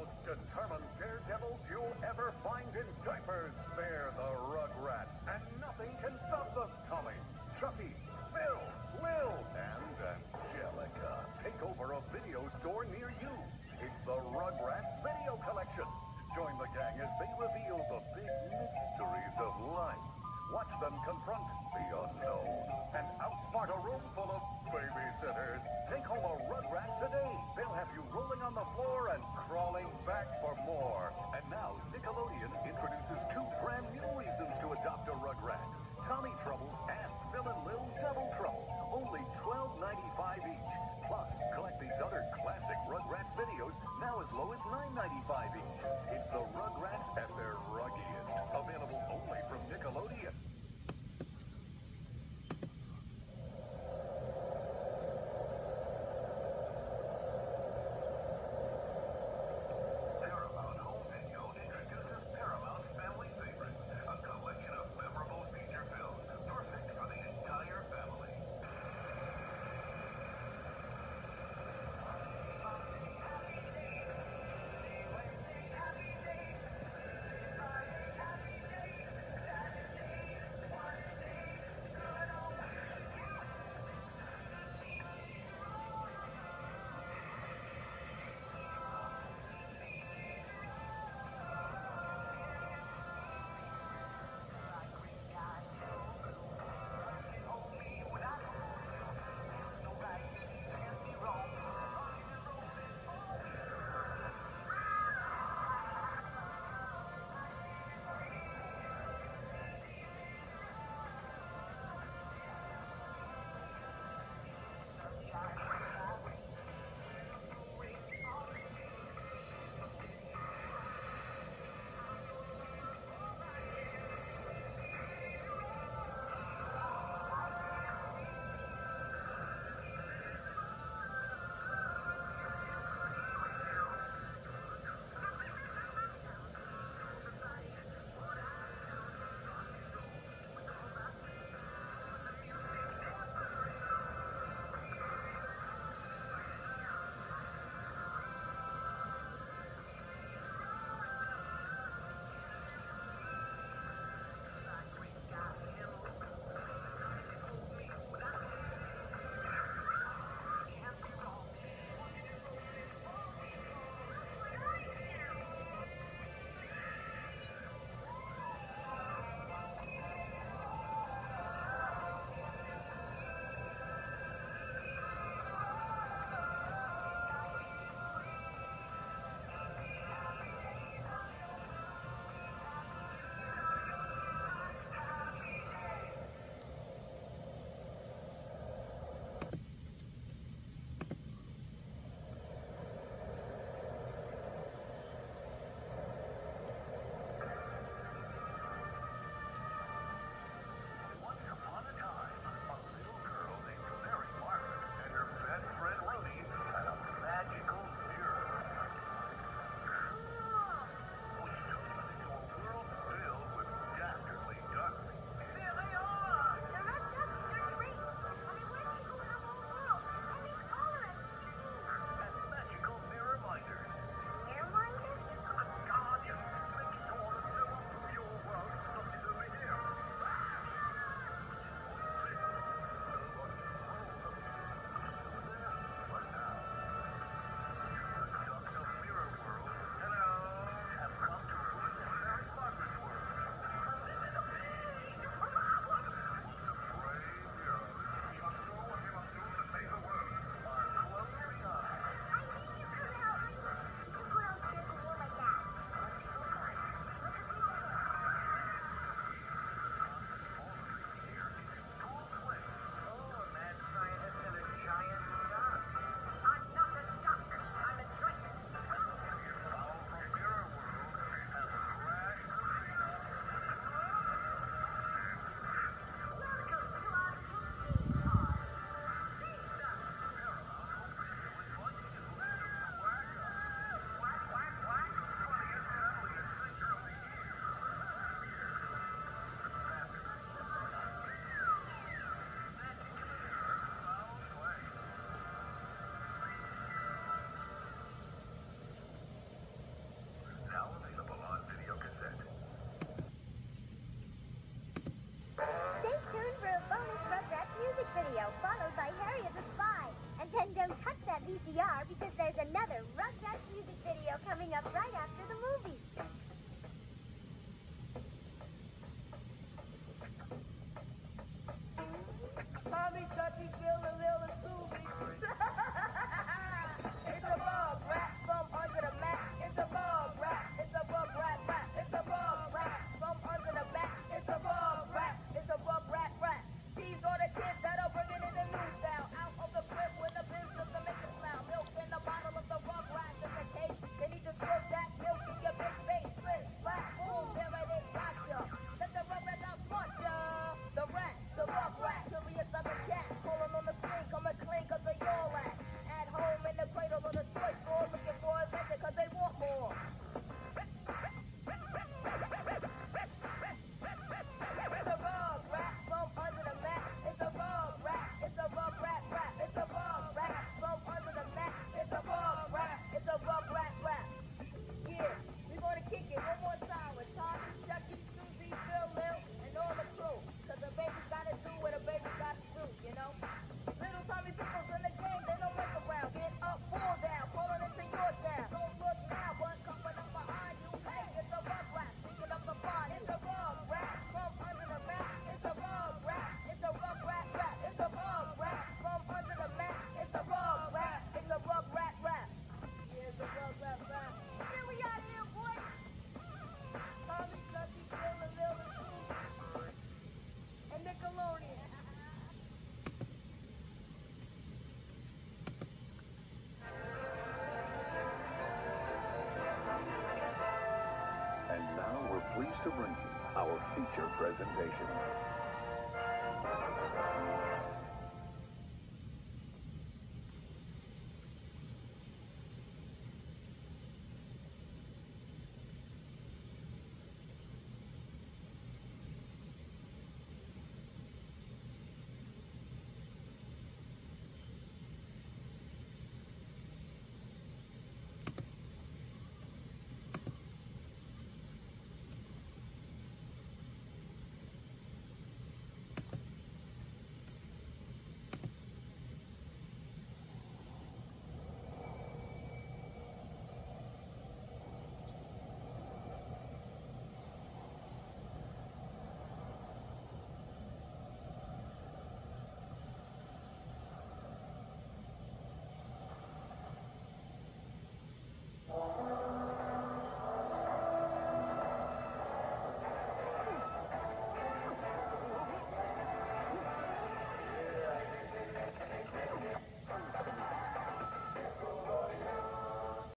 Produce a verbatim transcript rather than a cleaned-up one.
most determined daredevils you'll ever find in diapers. They're the Rugrats, and nothing can stop them. Tommy, Chucky, Bill, Lil, and Angelica take over a video store near you. It's the Rugrats Video Collection. Join the gang as they reveal the big mysteries of life. Watch them confront the unknown and outsmart a room full of babysitters. Take home a Rugrat today. They'll have you rolling on the floor and crawling back for more. And now Nickelodeon introduces two brand new reasons to adopt a Rugrat. Tommy Troubles and Phil and Lil Double Trouble. Only twelve ninety-five each. Plus, collect these other classic Rugrats videos now as low as nine ninety-five each. It's the Rugrats at their ruggiest. Available only from Nickelodeon. Paramount Home Video introduces Paramount Family Favorites, a collection of memorable feature films, perfect for the entire family. video, followed by Harriet the Spy. And then don't touch that V C R because there's another Rugrats music video coming up right after the movie. Tommy, Chucky, Phil, and Lil and Susie. It's a bug rap from under the mat. It's a bug rap. It's a bug rap rap. It's a bug rap from under the mat. It's a bug rap. It's a bug rap rap. These are the kids that are bringing in the new style. Out of the crib with the biz just to make it smile. Milk in the bottle of the rug rat is the case. They need to squirt that milk in your big face. Split, flat, boom, there it is, gotcha. Let the rug rats out smart ya. The rat, the rug rat, curious of the cat. Pulling on the sink, coming clean cause they all at. At home in the cradle of the toy store, looking for a method cause they want more. It's a rug rat from under the mat. It's a rug rat. It's a rug rat rap. It's a rug rat from under the mat. It's a rug rat. It's a rug rat rap. Yeah, we're gonna kick it one more time with Tommy, Chucky, Susie, Phil, Lil, and all the crew. Cause a baby's gotta do what a baby's gotta do, you know? Little Tommy people's in the game, they don't mess around. Get up, fall down, falling into your town. Don't look now, but coming up behind you. Hey, it's a rug rat, sneaking up the pond. It's a rug rat from under the mat. It's a rug rat. It's a rug rat rap. It's a rug rat from under the mat. It's a rug rat. It's a rug rat rap. Yeah, it's a rug rat rap. Here we are here, boy. Tommy, Chucky, Phil, and Lil and Susie. And Nickelodeon. And now we're pleased to bring you our feature presentation.